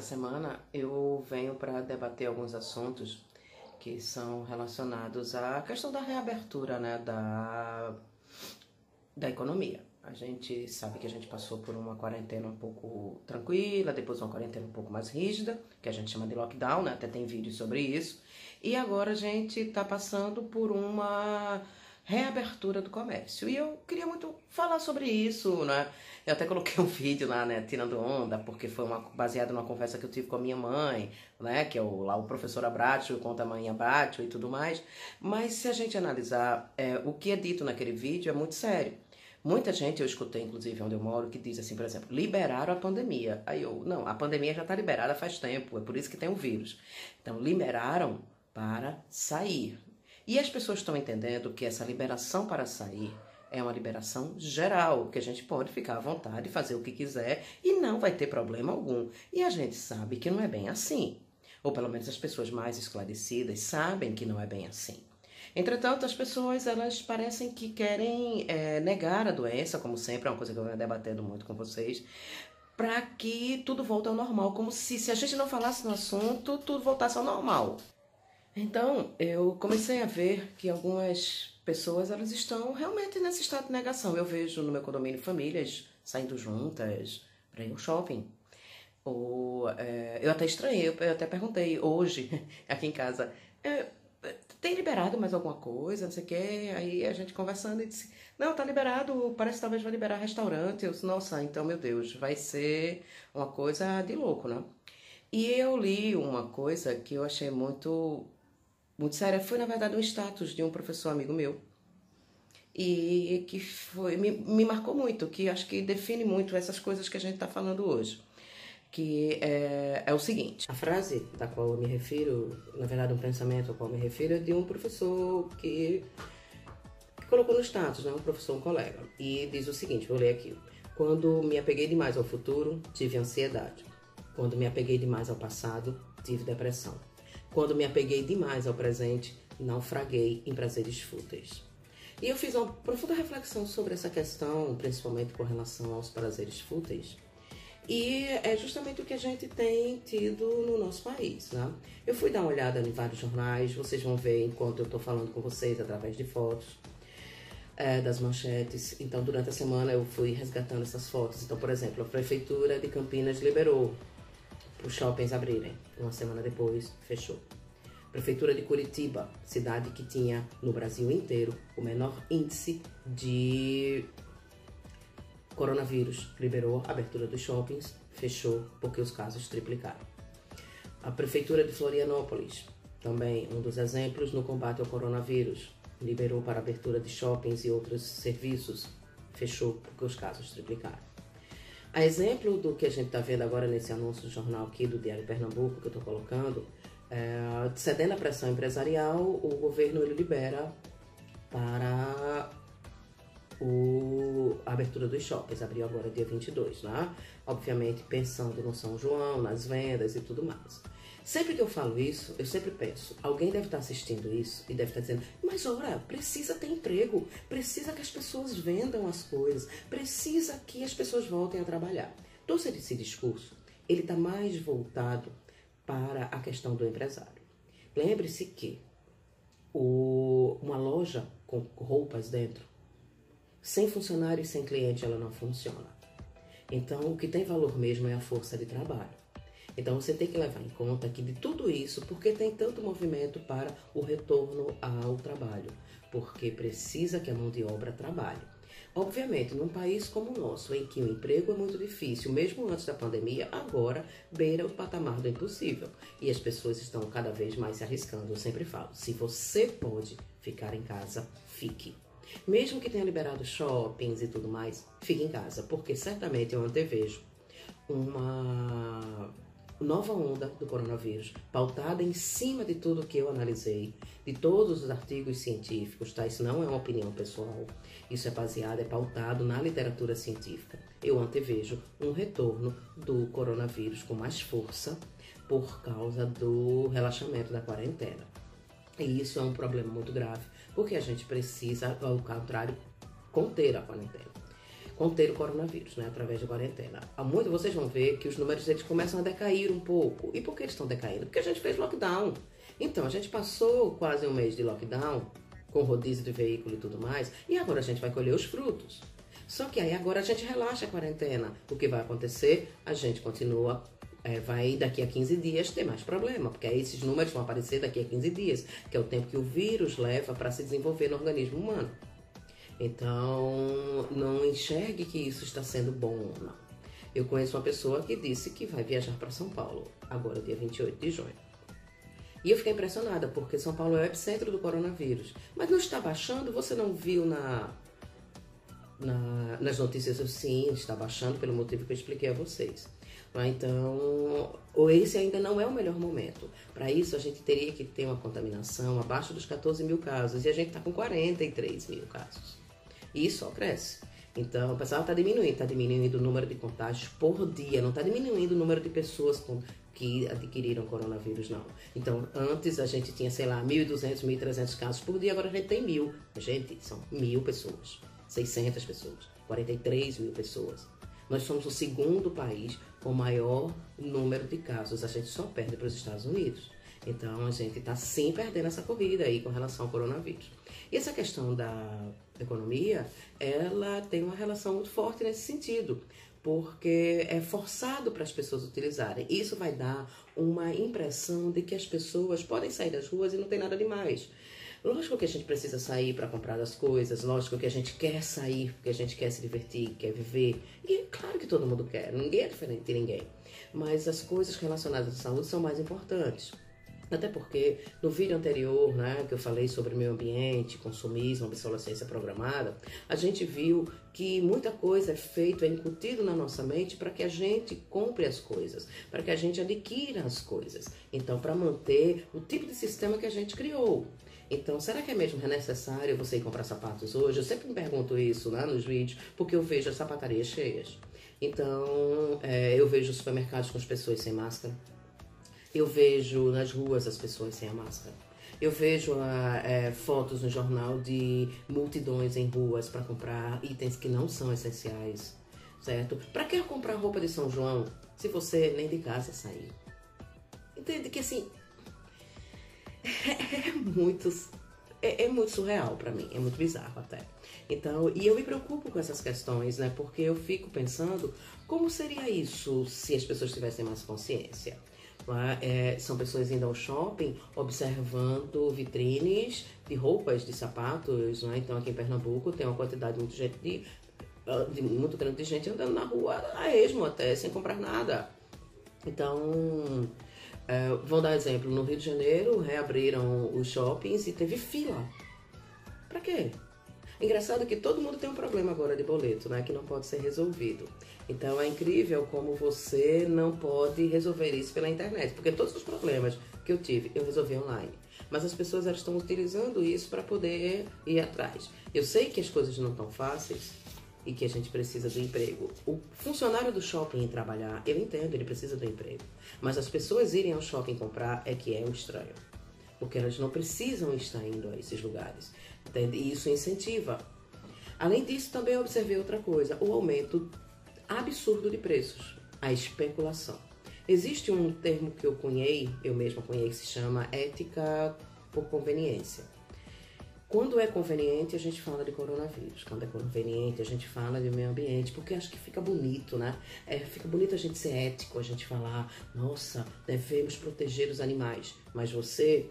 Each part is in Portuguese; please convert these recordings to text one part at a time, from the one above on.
semana eu venho para debater alguns assuntos que são relacionados à questão da reabertura, né, da economia. A gente sabe que a gente passou por uma quarentena um pouco tranquila, depois uma quarentena um pouco mais rígida, que a gente chama de lockdown, né? Até tem vídeos sobre isso. E agora a gente está passando por uma reabertura do comércio. E eu queria muito falar sobre isso, né? Eu até coloquei um vídeo lá, né, tirando onda, porque foi baseado numa conversa que eu tive com a minha mãe, né, que é lá o professor Abratio, conta a mãe Abratio e tudo mais. Mas se a gente analisar, o que é dito naquele vídeo é muito sério. Muita gente, eu escutei inclusive onde eu moro, que diz assim, por exemplo, liberaram a pandemia. Aí não, a pandemia já está liberada faz tempo, é por isso que tem o vírus. Então, liberaram para sair. E as pessoas estão entendendo que essa liberação para sair é uma liberação geral, que a gente pode ficar à vontade, fazer o que quiser e não vai ter problema algum. E a gente sabe que não é bem assim. Ou pelo menos as pessoas mais esclarecidas sabem que não é bem assim. Entretanto, as pessoas, elas parecem que querem negar a doença, como sempre, é uma coisa que eu venho debatendo muito com vocês, para que tudo volte ao normal, como se a gente não falasse no assunto, tudo voltasse ao normal. Então, eu comecei a ver que algumas pessoas, elas estão realmente nesse estado de negação. Eu vejo no meu condomínio famílias saindo juntas para ir ao shopping. Ou, eu até estranhei, eu até perguntei hoje, aqui em casa, tem liberado mais alguma coisa, não sei o quê? Aí a gente conversando e disse, não, tá liberado, parece que talvez vai liberar restaurante. Eu disse, nossa, então, meu Deus, vai ser uma coisa de louco, né? E eu li uma coisa que eu achei muito séria. Foi, na verdade, um status de um professor amigo meu. E que me marcou muito, que acho que define muito essas coisas que a gente está falando hoje. Que é o seguinte, a frase da qual eu me refiro, na verdade um pensamento ao qual eu me refiro, é de um professor que colocou no status, né? Um professor, um colega. E diz o seguinte, vou ler aqui. Quando me apeguei demais ao futuro, tive ansiedade. Quando me apeguei demais ao passado, tive depressão. Quando me apeguei demais ao presente, naufraguei em prazeres fúteis. E eu fiz uma profunda reflexão sobre essa questão, principalmente com relação aos prazeres fúteis. E é justamente o que a gente tem tido no nosso país, né? Eu fui dar uma olhada em vários jornais, vocês vão ver enquanto eu estou falando com vocês através de fotos das manchetes. Então, durante a semana eu fui resgatando essas fotos. Então, por exemplo, a Prefeitura de Campinas liberou os shoppings abrirem. Uma semana depois, fechou. Prefeitura de Curitiba, cidade que tinha no Brasil inteiro o menor índice de coronavírus, liberou a abertura dos shoppings, fechou porque os casos triplicaram. A Prefeitura de Florianópolis, também um dos exemplos no combate ao coronavírus, liberou para a abertura de shoppings e outros serviços, fechou porque os casos triplicaram. A exemplo do que a gente está vendo agora nesse anúncio do jornal aqui do Diário Pernambuco, que eu estou colocando, cedendo à pressão empresarial, o governo ele libera para a abertura dos shoppings, abriu agora dia 22, né? Obviamente pensando no São João, nas vendas e tudo mais. Sempre que eu falo isso, eu sempre penso, alguém deve estar assistindo isso e deve estar dizendo, mas ora, precisa ter emprego, precisa que as pessoas vendam as coisas, precisa que as pessoas voltem a trabalhar. Então, esse discurso, ele está mais voltado para a questão do empresário. Lembre-se que uma loja com roupas dentro, sem funcionário e sem cliente, ela não funciona. Então, o que tem valor mesmo é a força de trabalho. Então, você tem que levar em conta que de tudo isso, porque tem tanto movimento para o retorno ao trabalho? Porque precisa que a mão de obra trabalhe. Obviamente, num país como o nosso, em que o emprego é muito difícil, mesmo antes da pandemia, agora beira o patamar do impossível. E as pessoas estão cada vez mais se arriscando. Eu sempre falo, se você pode ficar em casa, fique. Mesmo que tenha liberado shoppings e tudo mais, fique em casa, porque certamente eu antevejo uma nova onda do coronavírus, pautada em cima de tudo que eu analisei, de todos os artigos científicos, tá? Isso não é uma opinião pessoal, isso é baseado, é pautado na literatura científica. Eu antevejo um retorno do coronavírus com mais força por causa do relaxamento da quarentena. E isso é um problema muito grave, porque a gente precisa, ao contrário, conter a quarentena. conter o coronavírus, né, através de quarentena. Muito vocês vão ver que os números deles começam a decair um pouco. E por que eles estão decaindo? Porque a gente fez lockdown. Então, a gente passou quase um mês de lockdown, com rodízio de veículo e tudo mais, e agora a gente vai colher os frutos. Só que aí agora a gente relaxa a quarentena. O que vai acontecer? A gente continua, vai daqui a 15 dias ter mais problema, porque aí esses números vão aparecer daqui a 15 dias, que é o tempo que o vírus leva para se desenvolver no organismo humano. Então, não enxergue que isso está sendo bom, não. Eu conheço uma pessoa que disse que vai viajar para São Paulo, agora dia 28 de junho. E eu fiquei impressionada, porque São Paulo é o epicentro do coronavírus. Mas não está baixando? Você não viu nas notícias? Sim, está baixando pelo motivo que eu expliquei a vocês. Então, esse ainda não é o melhor momento. Para isso, a gente teria que ter uma contaminação abaixo dos 14 mil casos. E a gente está com 43 mil casos. E só cresce. Então, o pessoal está diminuindo o número de contágios por dia. Não está diminuindo o número de pessoas que adquiriram coronavírus, não. Então, antes a gente tinha, sei lá, 1.200, 1.300 casos por dia. Agora a gente tem 1.000. Gente, são 1.000 pessoas. 600 pessoas. 43 mil pessoas. Nós somos o segundo país com maior número de casos. A gente só perde para os Estados Unidos. Então, a gente está sim perdendo essa corrida aí com relação ao coronavírus. E essa questão da economia, ela tem uma relação muito forte nesse sentido, porque é forçado para as pessoas utilizarem. Isso vai dar uma impressão de que as pessoas podem sair das ruas e não tem nada demais. Lógico que a gente precisa sair para comprar as coisas, lógico que a gente quer sair porque a gente quer se divertir, quer viver. E claro que todo mundo quer, ninguém é diferente de ninguém. Mas as coisas relacionadas à saúde são mais importantes. Até porque no vídeo anterior, né, que eu falei sobre meio ambiente, consumismo, obsolescência programada, a gente viu que muita coisa é feita, é incutido na nossa mente para que a gente compre as coisas, para que a gente adquira as coisas. Então, para manter o tipo de sistema que a gente criou. Então, será que é mesmo necessário você ir comprar sapatos hoje? Eu sempre me pergunto isso, né, nos vídeos, porque eu vejo as sapatarias cheias. Então, eu vejo os supermercados com as pessoas sem máscara. Eu vejo nas ruas as pessoas sem a máscara. Eu vejo fotos no jornal de multidões em ruas para comprar itens que não são essenciais, certo? Para que comprar roupa de São João se você nem de casa saiu? Entende que assim, é muito surreal para mim, é muito bizarro até. Então, e eu me preocupo com essas questões, né? Porque eu fico pensando como seria isso se as pessoas tivessem mais consciência. São pessoas indo ao shopping observando vitrines de roupas, de sapatos, né? Então aqui em Pernambuco tem uma quantidade muito grande de gente andando na rua a esmo até, sem comprar nada. Então, vou dar exemplo, no Rio de Janeiro reabriram os shoppings e teve fila. Pra quê? Engraçado que todo mundo tem um problema agora de boleto, né? Que não pode ser resolvido. Então é incrível como você não pode resolver isso pela internet. Porque todos os problemas que eu tive, eu resolvi online. Mas as pessoas elas estão utilizando isso para poder ir atrás. Eu sei que as coisas não estão fáceis e que a gente precisa do emprego. O funcionário do shopping ir trabalhar, eu entendo, ele precisa do emprego. Mas as pessoas irem ao shopping comprar é que é um estranho. Porque elas não precisam estar indo a esses lugares. Entende? E isso incentiva. Além disso, também observei outra coisa. O aumento absurdo de preços. A especulação. Existe um termo que eu mesma cunhei, que se chama ética por conveniência. Quando é conveniente, a gente fala de coronavírus. Quando é conveniente, a gente fala de meio ambiente, porque acho que fica bonito, né? Fica bonito a gente ser ético, a gente falar, nossa, devemos proteger os animais. Mas você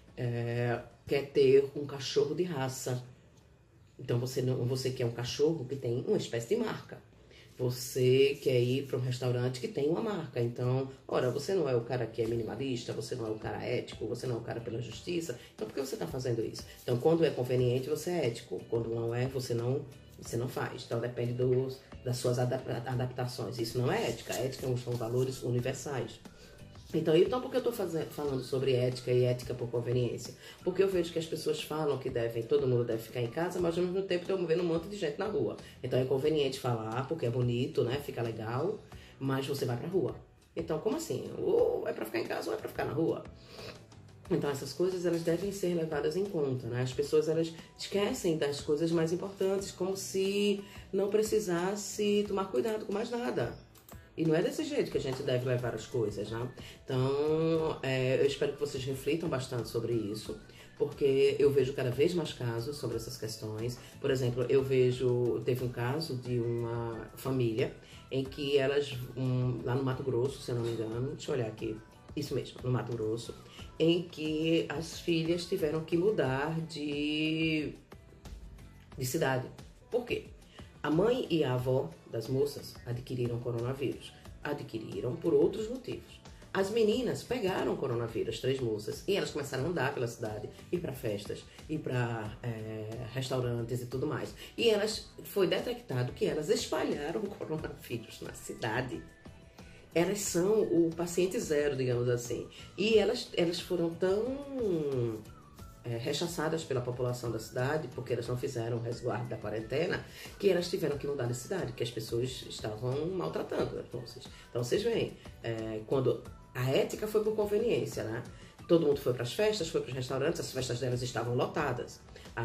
quer ter um cachorro de raça. Então você quer um cachorro que tem uma espécie de marca. Você quer ir para um restaurante que tem uma marca. Então, ora, você não é o cara que é minimalista, você não é o cara ético, você não é o cara pela justiça. Então, por que você está fazendo isso? Então, quando é conveniente, você é ético. Quando não é, você não faz. Então, depende das suas adaptações. Isso não é ética. Ética são valores universais. Então por que eu estou falando sobre ética e ética por conveniência? Porque eu vejo que as pessoas falam que todo mundo deve ficar em casa, mas ao mesmo tempo estão vendo um monte de gente na rua. Então é conveniente falar, porque é bonito, né? Fica legal, mas você vai pra rua. Então, como assim? Ou é pra ficar em casa ou é pra ficar na rua? Então essas coisas elas devem ser levadas em conta, né? As pessoas elas esquecem das coisas mais importantes, como se não precisasse tomar cuidado com mais nada. E não é desse jeito que a gente deve levar as coisas, né? Então, eu espero que vocês reflitam bastante sobre isso, porque eu vejo cada vez mais casos sobre essas questões. Por exemplo, teve um caso de uma família em que elas, lá no Mato Grosso, se eu não me engano, deixa eu olhar aqui, isso mesmo, no Mato Grosso, em que as filhas tiveram que mudar de cidade. Por quê? A mãe e a avó das moças adquiriram coronavírus. Adquiriram por outros motivos. As meninas pegaram coronavírus, 3 moças, e elas começaram a andar pela cidade, ir para festas, ir para restaurantes e tudo mais. E foi detectado que elas espalharam o coronavírus na cidade. Elas são o paciente zero, digamos assim. E elas foram tão rechaçadas pela população da cidade, porque elas não fizeram o resguardo da quarentena, que elas tiveram que mudar de cidade, que as pessoas estavam maltratando as moças. Então vocês veem, quando a ética foi por conveniência, né? Todo mundo foi para as festas, foi para os restaurantes, as festas delas estavam lotadas.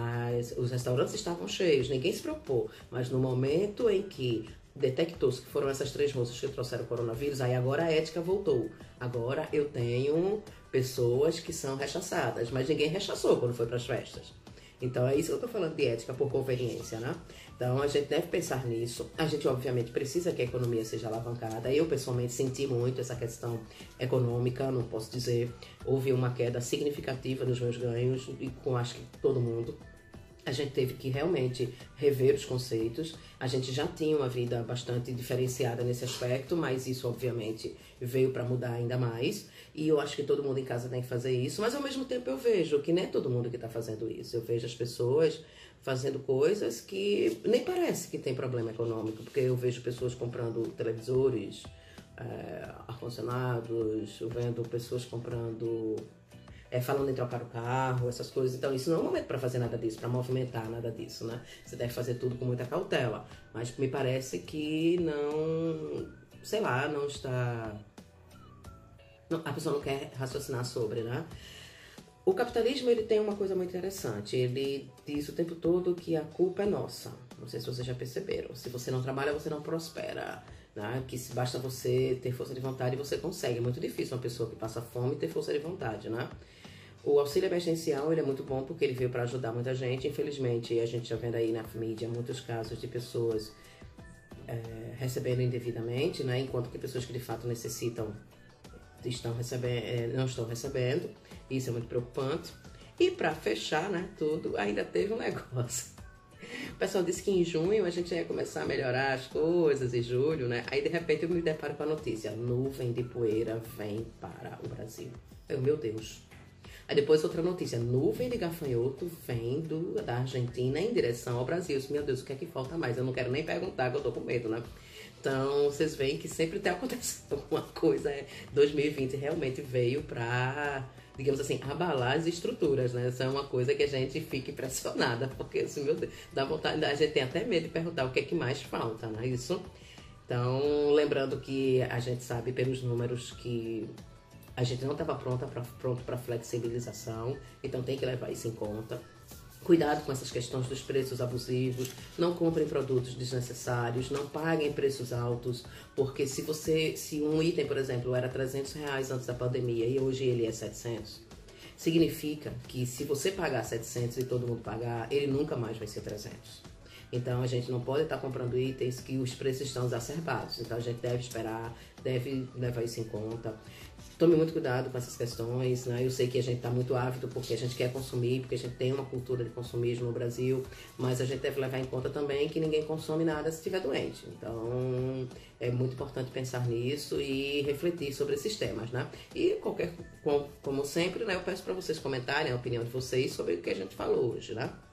Os restaurantes estavam cheios, ninguém se preocupou. Mas no momento em que detectou-se que foram essas 3 moças que trouxeram o coronavírus, aí agora a ética voltou. Agora eu tenho pessoas que são rechaçadas, mas ninguém rechaçou quando foi para as festas. Então é isso que eu tô falando de ética por conveniência, né? Então a gente deve pensar nisso. A gente obviamente precisa que a economia seja alavancada. Eu pessoalmente senti muito essa questão econômica, não posso dizer. Houve uma queda significativa nos meus ganhos, e com acho que todo mundo. A gente teve que realmente rever os conceitos. A gente já tinha uma vida bastante diferenciada nesse aspecto, mas isso obviamente veio para mudar ainda mais. E eu acho que todo mundo em casa tem que fazer isso. Mas ao mesmo tempo eu vejo que nem é todo mundo que está fazendo isso. Eu vejo as pessoas fazendo coisas que nem parece que tem problema econômico. Porque eu vejo pessoas comprando televisores, ar-condicionados, eu vendo pessoas comprando... falando em trocar o carro, essas coisas. Então isso não é um momento para fazer nada disso, para movimentar nada disso, né? Você deve fazer tudo com muita cautela. Mas me parece que não... sei lá, não está... Não, a pessoa não quer raciocinar sobre, né? O capitalismo, ele tem uma coisa muito interessante. Ele diz o tempo todo que a culpa é nossa. Não sei se vocês já perceberam. Se você não trabalha, você não prospera. Né? Que se basta você ter força de vontade, você consegue. É muito difícil uma pessoa que passa fome ter força de vontade, né? O auxílio emergencial, ele é muito bom porque ele veio para ajudar muita gente. Infelizmente, a gente já vendo aí na mídia muitos casos de pessoas recebendo indevidamente, né? Enquanto que pessoas que de fato necessitam não estão recebendo. Isso é muito preocupante. E para fechar, né, tudo, ainda teve um negócio. O pessoal disse que em junho a gente ia começar a melhorar as coisas, em julho, né? Aí de repente eu me deparo com a notícia: nuvem de poeira vem para o Brasil. Meu Deus. Aí depois outra notícia: nuvem de gafanhoto vem da Argentina em direção ao Brasil. Meu Deus, o que é que falta mais? Eu não quero nem perguntar, que eu tô com medo, né? Então, vocês veem que sempre tem acontecido alguma coisa. 2020 realmente veio para, digamos assim, abalar as estruturas, né? Isso é uma coisa que a gente fica impressionada, porque, assim, meu Deus, dá vontade, a gente tem até medo de perguntar o que é que mais falta, né? Isso. Então, lembrando que a gente sabe pelos números que a gente não estava pronto para flexibilização, então tem que levar isso em conta. Cuidado com essas questões dos preços abusivos, não comprem produtos desnecessários, não paguem preços altos, porque se um item, por exemplo, era R$300 antes da pandemia e hoje ele é 700, significa que se você pagar 700 e todo mundo pagar, ele nunca mais vai ser 300. Então a gente não pode estar comprando itens que os preços estão exacerbados, então a gente deve esperar, deve levar isso em conta. Tome muito cuidado com essas questões, né? Eu sei que a gente está muito ávido porque a gente quer consumir, porque a gente tem uma cultura de consumismo no Brasil, mas a gente deve levar em conta também que ninguém consome nada se estiver doente. Então, é muito importante pensar nisso e refletir sobre esses temas, né? E como sempre, né, eu peço para vocês comentarem a opinião de vocês sobre o que a gente falou hoje, né?